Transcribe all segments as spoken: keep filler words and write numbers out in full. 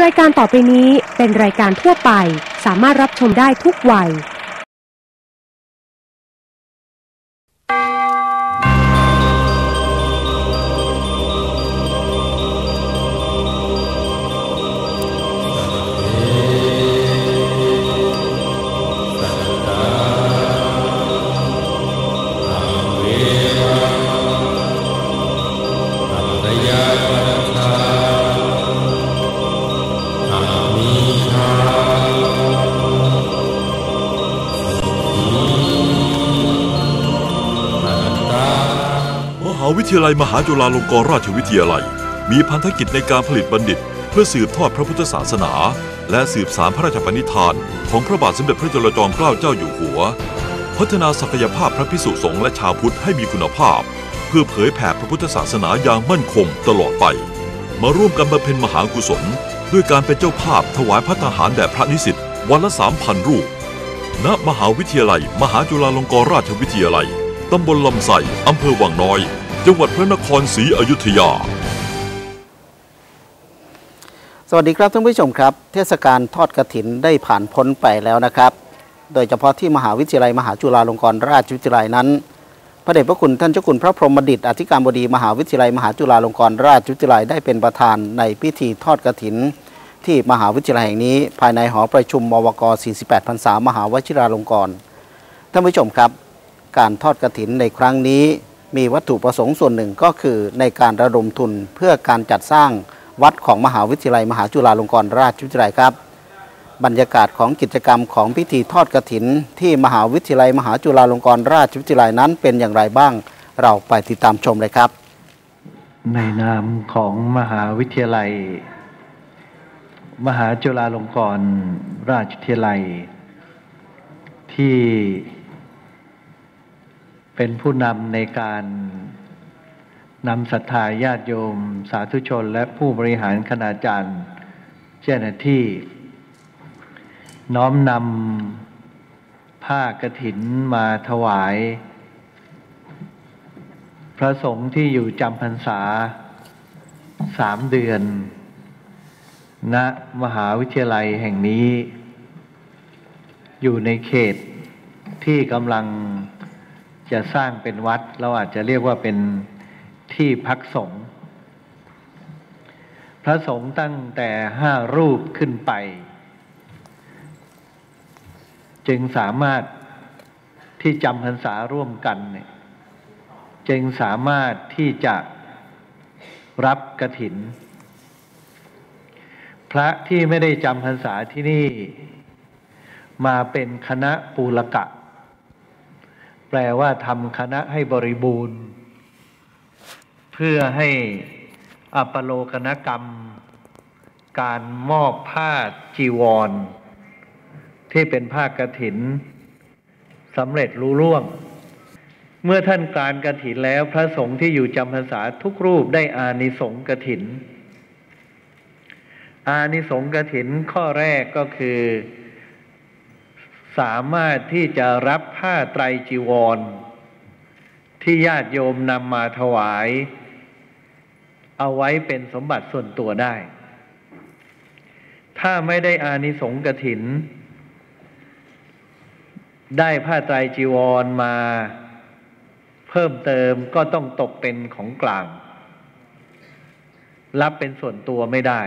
รายการต่อไปนี้เป็นรายการทั่วไปสามารถรับชมได้ทุกวัยมหาวิทยาลัยมหาจุฬาลงกรณราชวิทยาลัยมีพันธกิจในการผลิตบัณฑิตเพื่อสืบทอดพระพุทธศาสนาและสืบสานพระราชปณิธานของพระบาทสมเด็จพระจุลจอมเกล้าเจ้าอยู่หัวพัฒนาศักยภาพพระภิกษุสงฆ์และชาวพุทธให้มีคุณภาพเพื่อเผยแผ่พระพุทธศาสนาอย่างมั่นคงตลอดไปมาร่วมกันบำเพ็ญมหากุศลด้วยการเป็นเจ้าภาพถวายภัตตาหารแด่พระนิสิตวันละ สามพัน รูปณมหาวิทยาลัยมหาจุฬาลงกรณราชวิทยาลัยตำบลลำไส้อำเภอวังน้อยจังหวัดพระนครศรีอยุธยาสวัสดีครับท่านผู้ชมครับเทศกาลทอดกฐินได้ผ่านพ้นไปแล้วนะครับโดยเฉพาะที่มหาวิทยาลัยมหาจุฬาลงกรณราชวิทยาลัยนั้นพระเดชพระคุณท่านเจ้าคุณพระพรหมดิษฐ์อธิการบดีมหาวิทยาลัยมหาจุฬาลงกรณราชวิทยาลัยได้เป็นประธานในพิธีทอดกฐินที่มหาวิทยาลัยแห่งนี้ภายในหอประชุมมวกสี่สิบแปดพรรษามหาวชิราลงกรณ์ท่านผู้ชมครับการทอดกฐินในครั้งนี้มีวัตถุประสงค์ส่วนหนึ่งก็คือในการระดมทุนเพื่อการจัดสร้างวัดของมหาวิทยาลัยมหาจุฬาลงกรณราชวิทยาลัยครับบรรยากาศของกิจกรรมของพิธีทอดกฐินที่มหาวิทยาลัยมหาจุฬาลงกรณราชวิทยาลัยนั้นเป็นอย่างไรบ้างเราไปติดตามชมเลยครับในนามของมหาวิทยาลัยมหาจุฬาลงกรณราชวิทยาลัยที่เป็นผู้นำในการนำศรัทธาญาติโยมสาธุชนและผู้บริหารคณาจารย์เจ้าหน้าที่น้อมนำผ้ากฐินมาถวายพระสงฆ์ที่อยู่จำพรรษาสามเดือนณมหาวิทยาลัยแห่งนี้อยู่ในเขตที่กำลังจะสร้างเป็นวัดเราอาจจะเรียกว่าเป็นที่พักสงฆ์พระสงฆ์ตั้งแต่ห้ารูปขึ้นไปจึงสามารถที่จำพรรษาร่วมกันเนี่ยจึงสามารถที่จะรับกฐินพระที่ไม่ได้จำพรรษาที่นี่มาเป็นคณะปูลกะแปลว่าทำคณะให้บริบูรณ์เพื่อให้อัปโลกนกรรมการมอบผ้าจีวรที่เป็นผ้ากฐินสำเร็จลุล่วงเมื่อท่านการกฐินแล้วพระสงฆ์ที่อยู่จำพรรษาทุกรูปได้อานิสงส์กฐินอานิสงส์กฐินข้อแรกก็คือสามารถที่จะรับผ้าไตรจีวรที่ญาติโยมนำมาถวายเอาไว้เป็นสมบัติส่วนตัวได้ถ้าไม่ได้อานิสงส์กฐินได้ผ้าไตรจีวรมาเพิ่มเติมก็ต้องตกเป็นของกลางรับเป็นส่วนตัวไม่ได้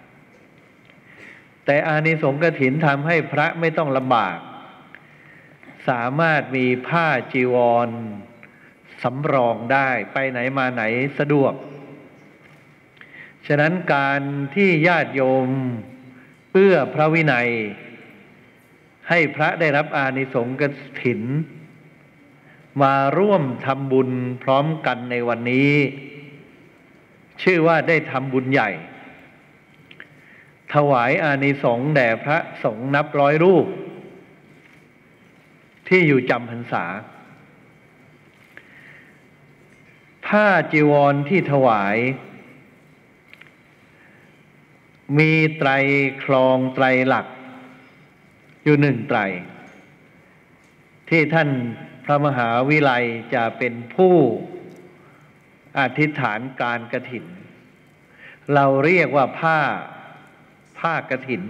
แต่อานิสงส์กฐินทำให้พระไม่ต้องลำบากสามารถมีผ้าจีวรสำรองได้ไปไหนมาไหนสะดวกฉะนั้นการที่ญาติโยมเอื้อพระวินัยให้พระได้รับอานิสงส์กฐินมาร่วมทำบุญพร้อมกันในวันนี้ชื่อว่าได้ทำบุญใหญ่ถวายอานิสงส์แด่พระสงฆ์นับร้อยรูปที่อยู่จำพรรษาผ้าจีวรที่ถวายมีไตรครองไตรหลักอยู่หนึ่งไตรที่ท่านพระมหาวิไลจะเป็นผู้อธิษฐานการกฐินเราเรียกว่าผ้าผ้ากฐิน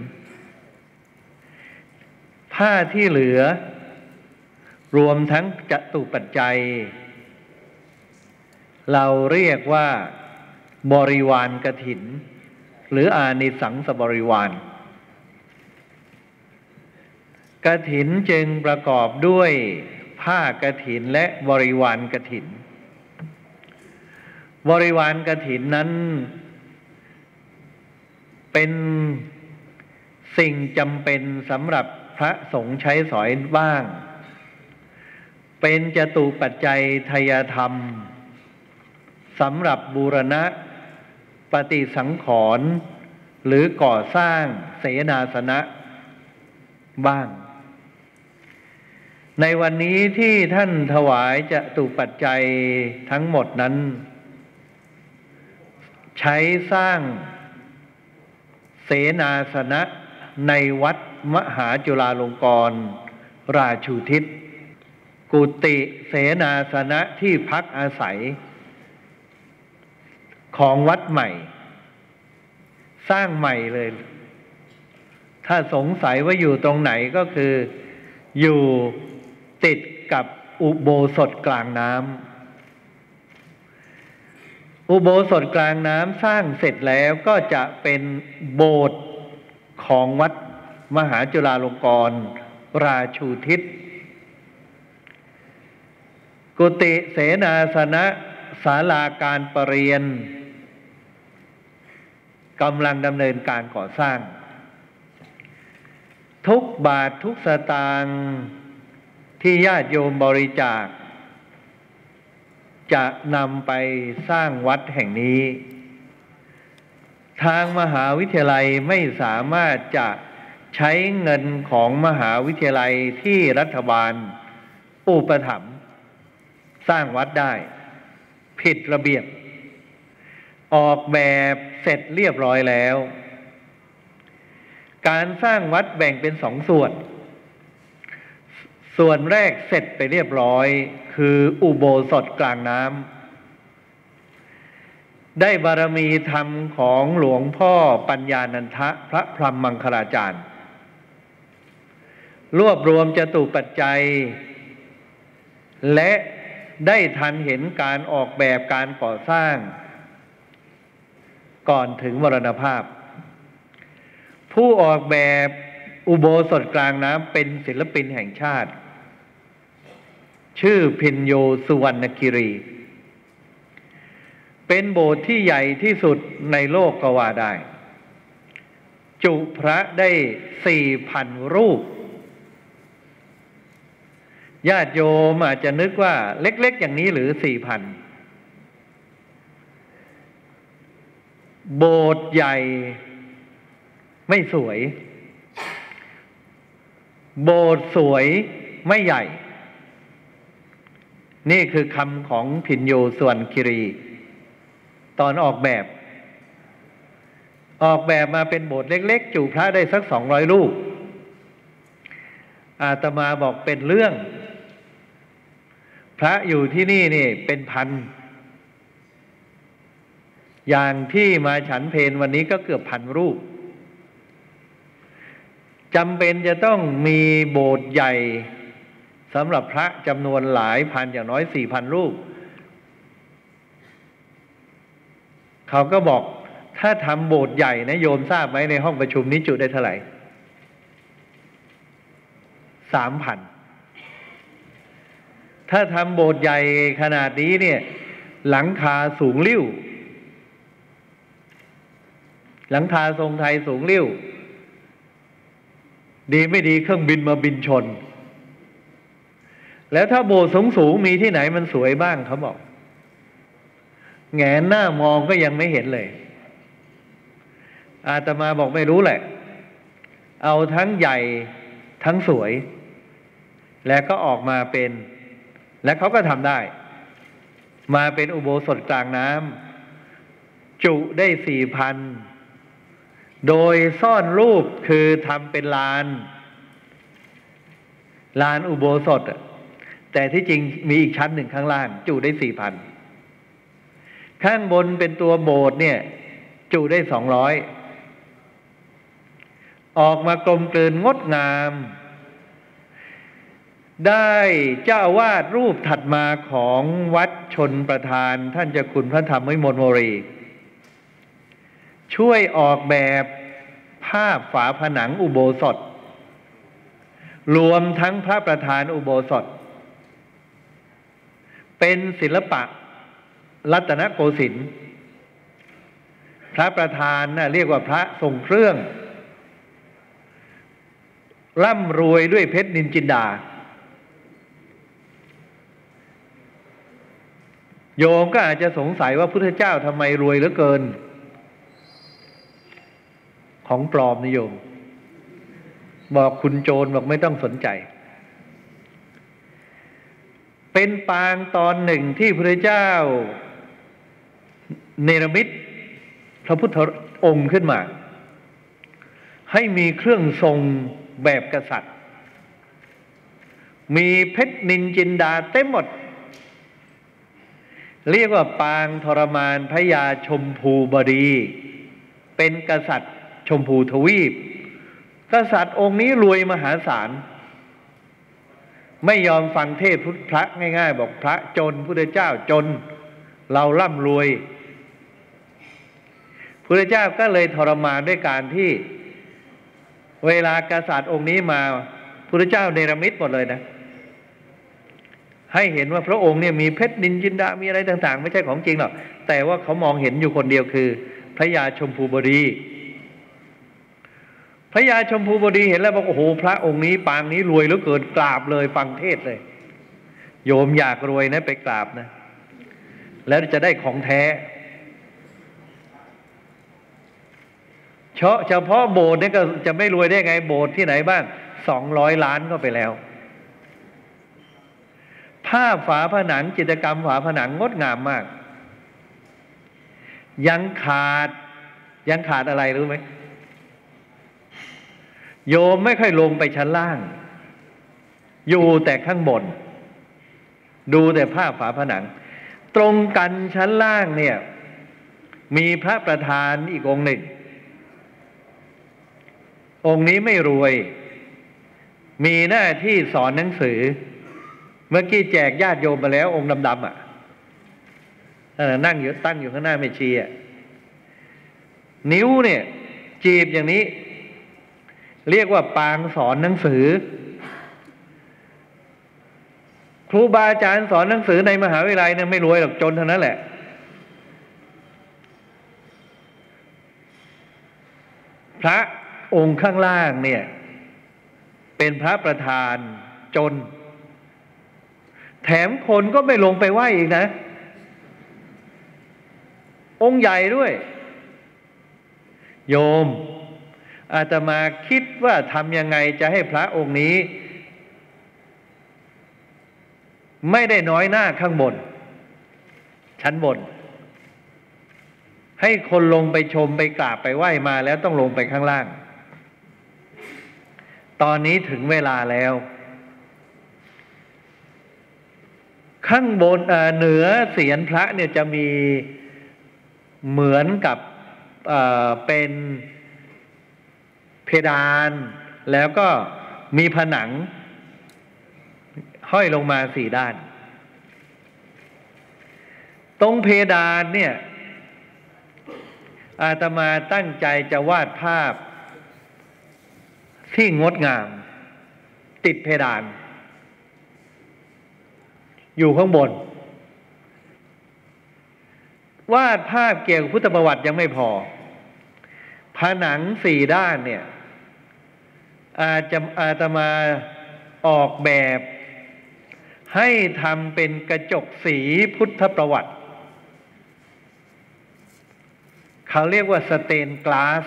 ผ้าที่เหลือรวมทั้งจตุปัจจัยเราเรียกว่าบริวารกฐินหรืออานิสังสบริวารกฐินจึงประกอบด้วยผ้ากฐินและบริวารกฐินบริวารกฐินนั้นเป็นสิ่งจำเป็นสำหรับพระสงฆ์ใช้สอยบ้างเป็นจตุปัจจัยทายธรรมสำหรับบูรณะปฏิสังขรณ์หรือก่อสร้างเสนาสนะบ้างในวันนี้ที่ท่านถวายจตุปัจจัยทั้งหมดนั้นใช้สร้างเสนาสนะในวัดมหาจุฬาลงกรณราชูทิศกุฏิเสนาสนะที่พักอาศัยของวัดใหม่สร้างใหม่เลยถ้าสงสัยว่าอยู่ตรงไหนก็คืออยู่ติดกับอุโบสถกลางน้ำอุโบสถกลางน้ำสร้างเสร็จแล้วก็จะเป็นโบสถ์ของวัดมหาจุฬาลงกรณราชูทิศกุฏิเสนาสนะศาลาการประเรียนกำลังดำเนินการก่อสร้างทุกบาททุกสตางค์ที่ญาติโยมบริจาคจะนำไปสร้างวัดแห่งนี้ทางมหาวิทยาลัยไม่สามารถจะใช้เงินของมหาวิทยาลัยที่รัฐบาลอุปถัมภ์สร้างวัดได้ผิดระเบียบออกแบบเสร็จเรียบร้อยแล้วการสร้างวัดแบ่งเป็นสองส่วนส่วนแรกเสร็จไปเรียบร้อยคืออุโบสถกลางน้ำได้บารมีธรรมของหลวงพ่อปัญญานันทะพระพรหมมังคลาจารย์รวบรวมจตุปัจจัยและได้ทันเห็นการออกแบบการก่อสร้างก่อนถึงมรณภาพผู้ออกแบบอุโบสถกลางน้ำเป็นศิลปินแห่งชาติชื่อพินโยสุวรรณคิรีเป็นโบสถ์ที่ใหญ่ที่สุดในโลกก็ว่าได้จุพระได้ สี่พัน รูปญาติโยมอาจจะนึกว่าเล็กๆอย่างนี้หรือ สี่พัน โบสถ์ใหญ่ไม่สวยโบสถ์สวยไม่ใหญ่นี่คือคำของพินโยสุวรรณคิรีตอนออกแบบออกแบบมาเป็นโบสถ์เล็กๆจุพระได้สักสองร้อยรูปอาตมาบอกเป็นเรื่องพระอยู่ที่นี่นี่เป็นพันอย่างที่มาฉันเพลวันนี้ก็เกือบพันรูปจำเป็นจะต้องมีโบสถ์ใหญ่สำหรับพระจำนวนหลายพันอย่างน้อย สี่พัน รูปเขาก็บอกถ้าทำโบสถ์ใหญ่นะโยมทราบไหมในห้องประชุมนี้จุได้เท่าไหร่ สามพัน ถ้าทำโบสถ์ใหญ่ขนาดนี้เนี่ยหลังคาสูงลิ่วหลังคาทรงไทยสูงลิ่วดีไม่ดีเครื่องบินมาบินชนแล้วถ้าโบสถ์สูงๆมีที่ไหนมันสวยบ้างเขาบอกแงนหน้ามองก็ยังไม่เห็นเลยอาตมาบอกไม่รู้แหละเอาทั้งใหญ่ทั้งสวยแล้วก็ออกมาเป็นและเขาก็ทำได้มาเป็นอุโบสถกลางน้ำจุได้ สี่พัน โดยซ่อนรูปคือทำเป็นลานลานอุโบสถแต่ที่จริงมีอีกชั้นหนึ่งข้างล่างจุได้ สี่พัน ข้างบนเป็นตัวโบสถ์เนี่ยจุได้สองร้อยออกมากลมกลืนงดงามได้เจ้าอาวาสรูปถัดมาของวัดชนประทานท่านเจ้าคุณพระธรรมวิมลโมรีช่วยออกแบบภาพฝาผนังอุโบสถรวมทั้งพระประธานอุโบสถเป็นศิลปะรัตนโกสินทร์พระประธานน่ะเรียกว่าพระทรงเครื่องร่ำรวยด้วยเพชรนินจินดาโยมก็อาจจะสงสัยว่าพุทธเจ้าทำไมรวยเหลือเกินของปลอมนิยมบอกคุณโจรบอกไม่ต้องสนใจเป็นปางตอนหนึ่งที่พระพุทธเจ้าเนรมิตพระพุทธองค์ขึ้นมาให้มีเครื่องทรงแบบกษัตริย์มีเพชรนินจินดาเต็มหมดเรียกว่าปางทรมานพระยาชมพูบดีเป็นกษัตริย์ชมพูทวีปกษัตริย์องค์นี้รวยมหาศาลไม่ยอมฟังเทศพุทธพระง่ายๆบอกพระจนพุทธเจ้าจนเราร่ำรวยพุทธเจ้าก็เลยทรมานด้วยการที่เวลากษัตริย์องค์นี้มาพุทธเจ้าเนรมิตหมดเลยนะให้เห็นว่าพระองค์เนี่ยมีเพชรนินจินดามีอะไรต่างๆไม่ใช่ของจริงหรอกแต่ว่าเขามองเห็นอยู่คนเดียวคือพระยาชมพูบดีพระยาชมพูบดีเห็นแล้วบอกโอ้โหพระองค์นี้ปางนี้รวยเหลือเกินกราบเลยฟังเทศเลยโยมอยากรวยนะไปกราบนะแล้วจะได้ของแท้เฉพาะเฉพาะโบสถ์นี่ก็จะไม่รวยได้ไงโบสถ์ที่ไหนบ้างสองร้อยล้านก็ไปแล้วภาพฝาผนังจิตรกรรมฝาผนังงดงามมากยังขาดยังขาดอะไรรู้ไหมโยมไม่ค่อยลงไปชั้นล่างอยู่แต่ข้างบนดูแต่ภาพฝาผนังตรงกันชั้นล่างเนี่ยมีพระประธานอีกองค์หนึ่งองค์นี้ไม่รวยมีหน้าที่สอนหนังสือเมื่อกี้แจกญาติโยมมาแล้วองค์ดำๆอ่ะนั่งอยู่ตั้งอยู่ข้างหน้าเมชีอ่ะนิ้วเนี่ยจีบอย่างนี้เรียกว่าปางสอนหนังสือครูบาอาจารย์สอนหนังสือในมหาวิทยาลัยเนี่ยไม่รวยหรอกจนเท่านั้นแหละพระองค์ข้างล่างเนี่ยเป็นพระประธานจนแถมคนก็ไม่ลงไปไหว้อีกนะองค์ใหญ่ด้วยโยมอาตมาคิดว่าทำยังไงจะให้พระองค์นี้ไม่ได้น้อยหน้าข้างบนชั้นบนให้คนลงไปชมไปกราบไปไหว้มาแล้วต้องลงไปข้างล่างตอนนี้ถึงเวลาแล้วข้างบนเหนือเศียรพระเนี่ยจะมีเหมือนกับเอ่อเป็นเพดานแล้วก็มีผนังห้อยลงมาสี่ด้านตรงเพดานเนี่ยอาตมาตั้งใจจะวาดภาพที่งดงามติดเพดานอยู่ข้างบนวาดภาพเกี่ยวกับพุทธประวัติยังไม่พอผนังสี่ด้านเนี่ยอาจจะอาตมาออกแบบให้ทำเป็นกระจกสีพุทธประวัติเขาเรียกว่าสเตนกลาส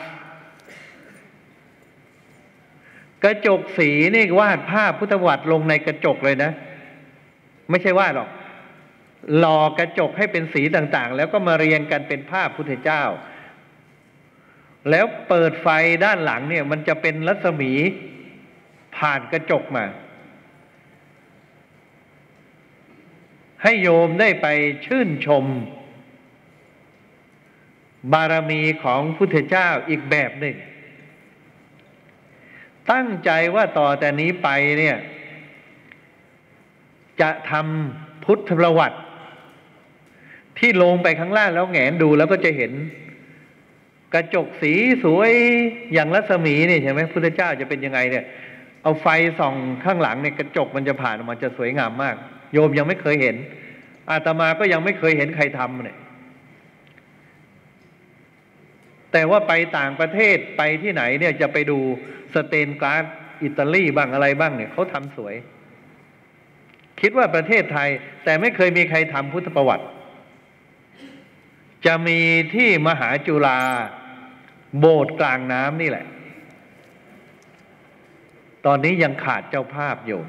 กระจกสีนี่วาดภาพพุทธประวัติลงในกระจกเลยนะไม่ใช่วาดหรอกหล่อกระจกให้เป็นสีต่างๆแล้วก็มาเรียงกันเป็นภาพพุทธเจ้าแล้วเปิดไฟด้านหลังเนี่ยมันจะเป็นรัศมีผ่านกระจกมาให้โยมได้ไปชื่นชมบารมีของพุทธเจ้าอีกแบบหนึ่งตั้งใจว่าต่อแต่นี้ไปเนี่ยจะทำพุทธประวัติที่ลงไปข้างล่างแล้วแหงนดูแล้วก็จะเห็นกระจกสีสวยอย่างรัศมีนี่ใช่ไหมพุทธเจ้าจะเป็นยังไงเนี่ยเอาไฟส่องข้างหลังเนี่ยกระจกมันจะผ่านออกมาจะสวยงามมากโยมยังไม่เคยเห็นอาตมาก็ยังไม่เคยเห็นใครทำเนี่ยแต่ว่าไปต่างประเทศไปที่ไหนเนี่ยจะไปดูสเตนกลาสอิตาลีบ้างอะไรบ้างเนี่ยเขาทำสวยคิดว่าประเทศไทยแต่ไม่เคยมีใครทำพุทธประวัติจะมีที่มหาจุฬาโบสถ์กลางน้ำนี่แหละตอนนี้ยังขาดเจ้าภาพอยู่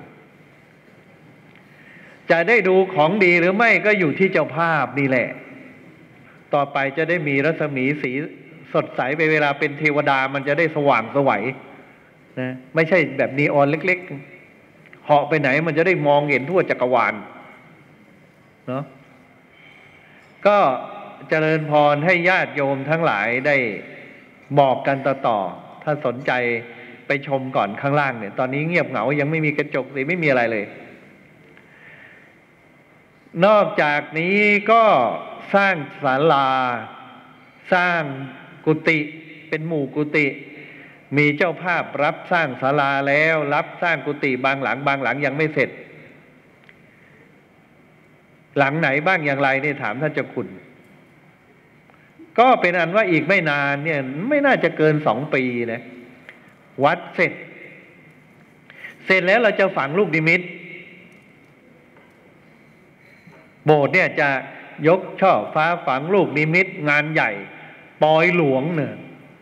จะได้ดูของดีหรือไม่ก็อยู่ที่เจ้าภาพนี่แหละต่อไปจะได้มีรัศมีสีสดใสไปเวลาเป็นเทวดามันจะได้สว่างไสวนะไม่ใช่แบบนีออนเล็กๆเหาะไปไหนมันจะได้มองเห็นทั่วจักรวาลเนาะก็เจริญพรให้ญาติโยมทั้งหลายได้บอกกันต่อๆถ้าสนใจไปชมก่อนข้างล่างเนี่ยตอนนี้เงียบเหงายังไม่มีกระจกเลยไม่มีอะไรเลยนอกจากนี้ก็สร้างศาลาสร้างกุฏิเป็นหมู่กุฏิมีเจ้าภาพรับสร้างศาลาแล้วรับสร้างกุฏิบางหลังบางหลังยังไม่เสร็จหลังไหนบ้างอย่างไรนี่ถามท่านเจ้าคุณก็เป็นอันว่าอีกไม่นานเนี่ยไม่น่าจะเกินสองปีนะวัดเสร็จเสร็จแล้วเราจะฝังลูกนิมิตโบสถ์เนี่ยจะยกช่อฟ้าฝังลูกนิมิตงานใหญ่ปอยหลวงเนี่ย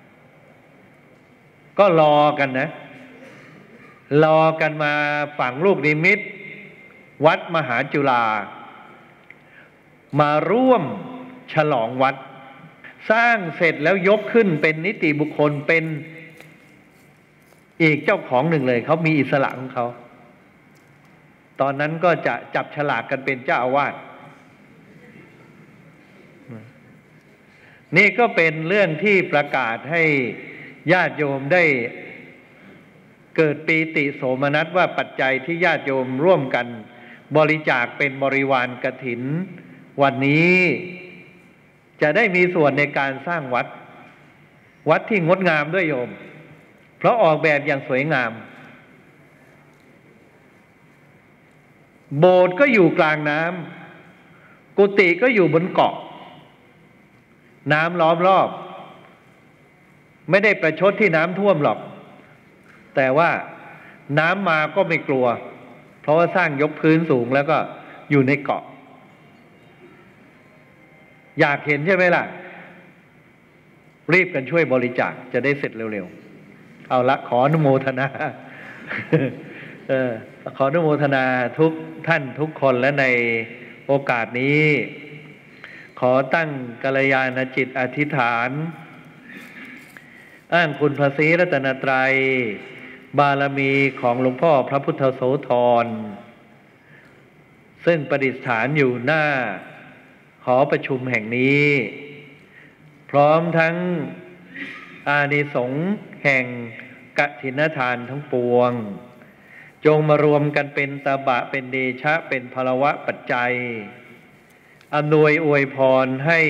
ก็รอกันนะรอกันมาฝังลูกนิมิตวัดมหาจุฬามาร่วมฉลองวัดสร้างเสร็จแล้วยกขึ้นเป็นนิติบุคคลเป็นอีกเจ้าของหนึ่งเลยเขามีอิสระของเขาตอนนั้นก็จะจับฉลากกันเป็นเจ้าอาวาสนี่ก็เป็นเรื่องที่ประกาศให้ญาติโยมได้เกิดปีติโสมนัสว่าปัจจัยที่ญาติโยมร่วมกันบริจาคเป็นบริวารกฐินวันนี้จะได้มีส่วนในการสร้างวัดวัดที่งดงามด้วยโยมเพราะออกแบบอย่างสวยงามโบสถ์ก็อยู่กลางน้ำกุฏิก็อยู่บนเกาะน้ำล้อมรอบไม่ได้ประชดที่น้ำท่วมหรอกแต่ว่าน้ำมาก็ไม่กลัวเพราะว่าสร้างยกพื้นสูงแล้วก็อยู่ในเกาะอยากเห็นใช่ไหมล่ะรีบกันช่วยบริจาคจะได้เสร็จเร็วๆเอาละขออนุโมทนา เออขออนุโมทนาทุกท่านทุกคนและในโอกาสนี้ขอตั้งกัลยาณจิตอธิษฐานอ้างคุณพระศรีรัตนตรัยบารมีของหลวงพ่อพระพุทธโสธรซึ่งประดิษฐานอยู่หน้าหอประชุมแห่งนี้พร้อมทั้งอานิสงส์แห่งกฐินทานทั้งปวงจงมารวมกันเป็นตบะเป็นเดชะเป็นพลวะปัจจัยอำนวยอวยพรให้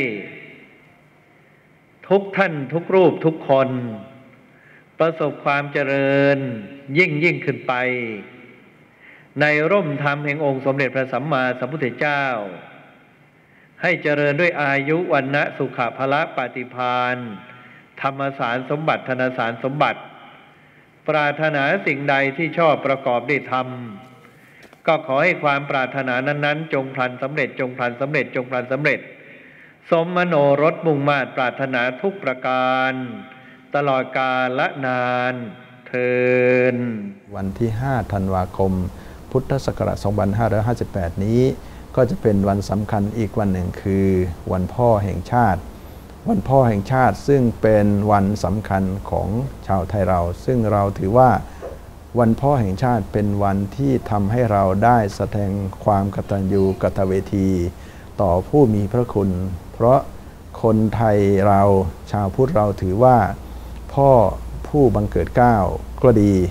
ทุกท่านทุกรูปทุกคนประสบความเจริญยิ่งยิ่งขึ้นไปในร่มธรรมแห่งองค์สมเด็จพระสัมมาสัมพุทธเจ้าให้เจริญด้วยอายุวันนะสุขภละปฏิภาณธรรมสารสมบัติธนสารสมบัติปรารถนาสิ่งใดที่ชอบประกอบด้วยธรรมก็ขอให้ความปรารถนานั้นๆจงพลันสำเร็จจงพลันสำเร็จจงพลันสำเร็จสมมโนรสมุ่งมาตรปรารถนาทุกประการตลอดกาลละนานเทินวันที่ห้าธันวาคมพุทธศักราชสองพันห้าร้อยห้าสิบแปดนี้ก็จะเป็นวันสำคัญอีกวันหนึ่งคือวันพ่อแห่งชาติวันพ่อแห่งชาติซึ่งเป็นวันสำคัญของชาวไทยเราซึ่งเราถือว่าวันพ่อแห่งชาติเป็นวันที่ทำให้เราได้แสดงความกตัญญูกตเวทีต่อผู้มีพระคุณเพราะคนไทยเราชาวพุทธเราถือว่าพ่อผู้บังเกิดเกล้าก็ดี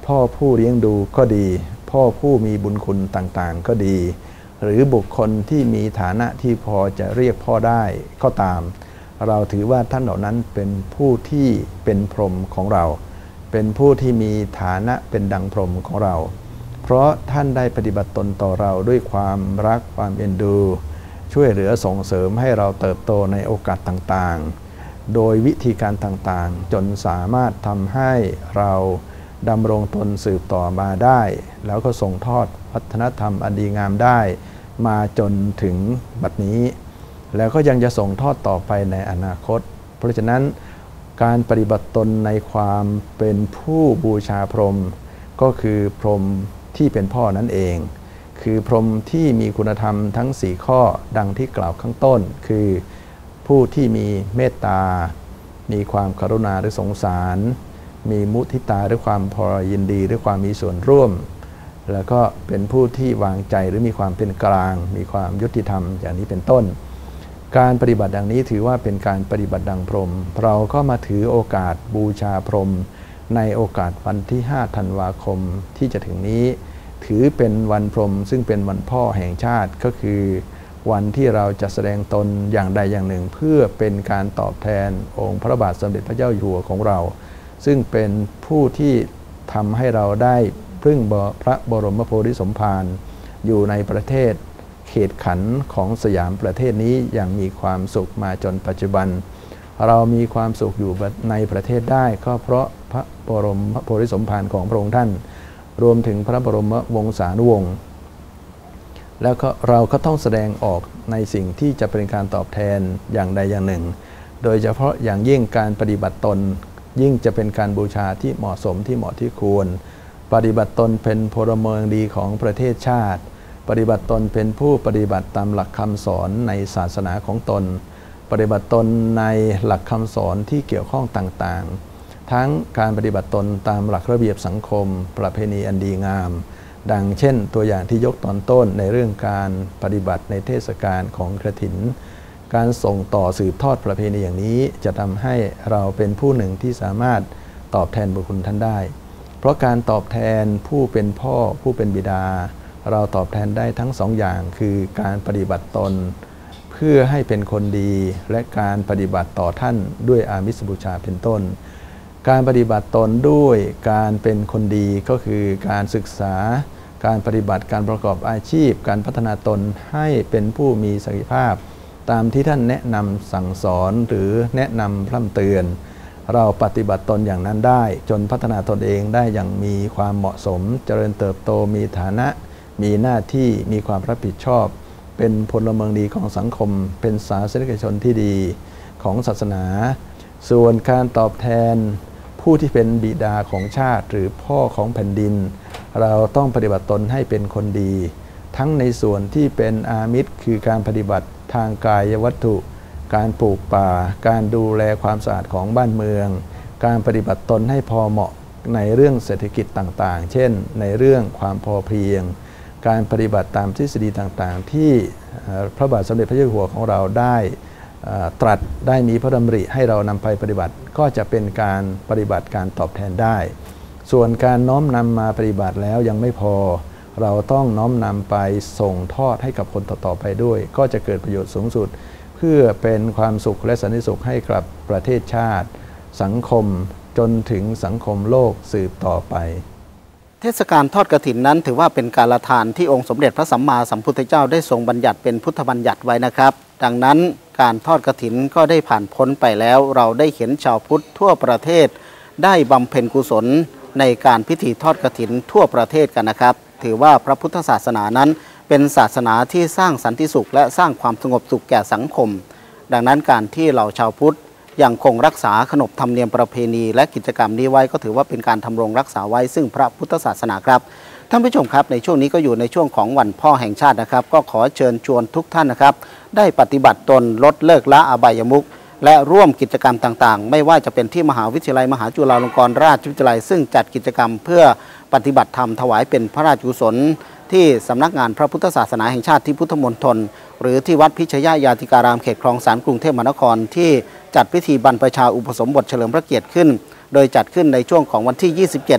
พ่อผู้เลี้ยงดูก็ดีพ่อผู้มีบุญคุณต่างๆก็ดีหรือบุคคลที่มีฐานะที่พอจะเรียกพ่อได้ก็ตามเราถือว่าท่านเหล่านั้นเป็นผู้ที่เป็นพรหมของเราเป็นผู้ที่มีฐานะเป็นดังพรหมของเราเพราะท่านได้ปฏิบัติตนต่อเราด้วยความรักความเอ็นดูช่วยเหลือส่งเสริมให้เราเติบโตในโอกาสต่างๆโดยวิธีการต่างๆจนสามารถทำให้เราดำรงตนสืบต่อมาได้แล้วก็ส่งทอดวัฒนธรรมอันดีงามได้มาจนถึงบัดนี้แล้วก็ยังจะส่งทอดต่อไปในอนาคตเพราะฉะนั้นการปฏิบัติตนในความเป็นผู้บูชาพรหมก็คือพรหมที่เป็นพ่อนั่นเองคือพรหมที่มีคุณธรรมทั้งสี่ข้อดังที่กล่าวข้างต้นคือผู้ที่มีเมตตามีความกรุณาหรือสงสารมีมุทิตาหรือความพอยินดีหรือความมีส่วนร่วมแล้วก็เป็นผู้ที่วางใจหรือมีความเป็นกลางมีความยุติธรรมอย่างนี้เป็นต้นการปฏิบัติดังนี้ถือว่าเป็นการปฏิบัติดังพรหมเราก็มาถือโอกาสบูชาพรหมในโอกาสวันที่ห้าธันวาคมที่จะถึงนี้ถือเป็นวันพรหมซึ่งเป็นวันพ่อแห่งชาติก็คือวันที่เราจะแสดงตนอย่างใดอย่างหนึ่งเพื่อเป็นการตอบแทนองค์พระบาทสมเด็จพระเจ้าอยู่หัวของเราซึ่งเป็นผู้ที่ทำให้เราได้พึ่งพระบรมโพธิสมภารอยู่ในประเทศเขตขันธ์ของสยามประเทศนี้อย่างมีความสุขมาจนปัจจุบันเรามีความสุขอยู่ในประเทศได้ก็เพราะพระบรมโพธิสมภารของพระองค์ท่านรวมถึงพระบรมวงศานุวงศ์แล้วก็เราก็ต้องแสดงออกในสิ่งที่จะเป็นการตอบแทนอย่างใดอย่างหนึ่งโดยเฉพาะอย่างยิ่งการปฏิบัติตนยิ่งจะเป็นการบูชาที่เหมาะสมที่เหมาะที่ควรปฏิบัติตนเป็นพลเมืองดีของประเทศชาติปฏิบัติตนเป็นผู้ปฏิบัติตามหลักคำสอนในศาสนาของตนปฏิบัติตนในหลักคำสอนที่เกี่ยวข้องต่างๆทั้งการปฏิบัติตนตามหลักระเบียบสังคมประเพณีอันดีงามดังเช่นตัวอย่างที่ยกตอนต้นในเรื่องการปฏิบัติในเทศกาลของกฐินการส่งต่อสืบทอดประเพณีอย่างนี้จะทำให้เราเป็นผู้หนึ่งที่สามารถตอบแทนบุญคุณท่านได้เพราะการตอบแทนผู้เป็นพ่อผู้เป็นบิดาเราตอบแทนได้ทั้งสองอย่างคือการปฏิบัติตนเพื่อให้เป็นคนดีและการปฏิบัติต่อท่านด้วยอามิสบูชาเป็นต้นการปฏิบัติตนด้วยการเป็นคนดีก็คือการศึกษาการปฏิบัติการประกอบอาชีพการพัฒนาตนให้เป็นผู้มีศักยภาพตามที่ท่านแนะนำสั่งสอนหรือแนะนำพร่ำเตือนเราปฏิบัติตนอย่างนั้นได้จนพัฒนาตนเองได้อย่างมีความเหมาะสมเจริญเติบโตมีฐานะมีหน้าที่มีความรับผิดชอบเป็นพลเมืองดีของสังคมเป็นศาสนิกชนที่ดีของศาสนาส่วนการตอบแทนผู้ที่เป็นบิดาของชาติหรือพ่อของแผ่นดินเราต้องปฏิบัติตนให้เป็นคนดีทั้งในส่วนที่เป็นอามิสคือการปฏิบัติทางกายวัตถุการปลูกป่าการดูแลความสะอาดของบ้านเมืองการปฏิบัติตนให้พอเหมาะในเรื่องเศรษฐกิจต่างๆเช่นในเรื่องความพอเพียงการปฏิบัติตามทฤษฎีต่างๆที่พระบาทสมเด็จพระเจ้าอยู่หัวของเราได้ตรัสได้มีพระดำริให้เรานำไปปฏิบัติก็จะเป็นการปฏิบัติการตอบแทนได้ส่วนการน้อมนำมาปฏิบัติแล้วยังไม่พอเราต้องน้อมนำไปส่งทอดให้กับคนต่อๆไปด้วยก็จะเกิดประโยชน์สูงสุดเพื่อเป็นความสุขและสันติสุขให้กับประเทศชาติสังคมจนถึงสังคมโลกสืบต่อไปเทศกาลทอดกฐินนั้นถือว่าเป็นการละทานที่องค์สมเด็จพระสัมมาสัมพุทธเจ้าได้ทรงบัญญัติเป็นพุทธบัญญัติไว้นะครับดังนั้นการทอดกฐินก็ได้ผ่านพ้นไปแล้วเราได้เห็นชาวพุทธทั่วประเทศได้บำเพ็ญกุศลในการพิธีทอดกฐินทั่วประเทศกันนะครับถือว่าพระพุทธศาสนานั้นเป็นศาสนาที่สร้างสันติสุขและสร้างความสงบสุขแก่สังคมดังนั้นการที่เหล่าชาวพุทธยังคงรักษาขนบธรรมเนียมประเพณีและกิจกรรมนี้ไว้ก็ถือว่าเป็นการทำรงรักษาไว้ซึ่งพระพุทธศาสนาครับท่านผู้ชมครับในช่วงนี้ก็อยู่ในช่วงของวันพ่อแห่งชาตินะครับก็ขอเชิญชวนทุกท่านนะครับได้ปฏิบัติตนลดเลิกละอบายมุขและร่วมกิจกรรมต่างๆไม่ว่าจะเป็นที่มหาวิทยาลัยมหาจุฬาลงกรณราชวิทยาลัยซึ่งจัดกิจกรรมเพื่อปฏิบัติธรรมถวายเป็นพระราชกุศลที่สำนักงานพระพุทธศาสนาแห่งชาติที่พุทธมณฑลหรือที่วัดพิชยญาติการามเขตคลองสานกรุงเทพมหานครที่จัดพิธีบรรพชาอุปสมบทเฉลิมพระเกียรติขึ้นโดยจัดขึ้นในช่วงของวันที่ยี่สิบเจ็ดพ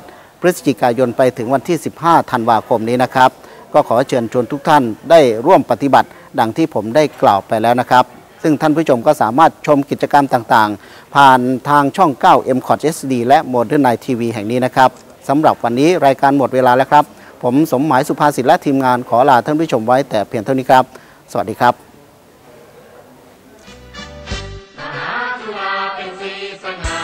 พฤศจิกายนไปถึงวันที่สิบห้าธันวาคมนี้นะครับก็ขอเชิญชวนทุกท่านได้ร่วมปฏิบัติดังที่ผมได้กล่าวไปแล้วนะครับซึ่งท่านผู้ชมก็สามารถชมกิจกรรมต่างๆผ่านทางช่อง เก้า เอ็ม คอท เอส ดี และ Modern Night ที วี แห่งนี้นะครับสำหรับวันนี้รายการหมดเวลาแล้วครับผมสมหมายสุภาสิทธิ์และทีมงานขอลาท่านผู้ชมไว้แต่เพียงเท่านี้ครับสวัสดีครับมหาจุฬาเป็นศรีสง่า